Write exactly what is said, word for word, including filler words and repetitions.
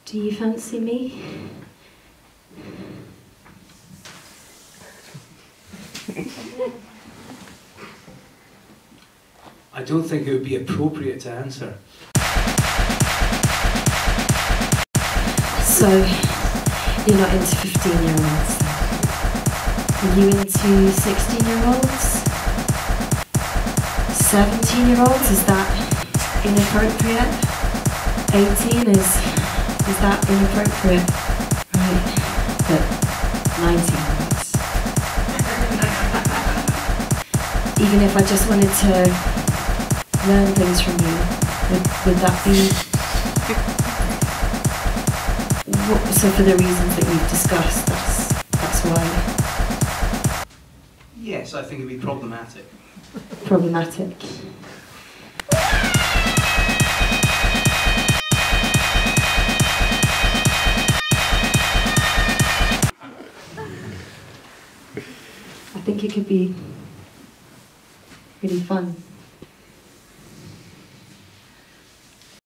Do you fancy me? I don't think it would be appropriate to answer. So, you're not into fifteen-year-olds then? Are you into sixteen-year-olds? seventeen-year-olds? Is that inappropriate? eighteen is... is that inappropriate? Right, but nineteen-year-olds. Even if I just wanted to learn things from you, would, would that be... What, so for the reasons that you've discussed, that's, that's why? Yes, I think it'd be problematic. Problematic. I think it could be really fun.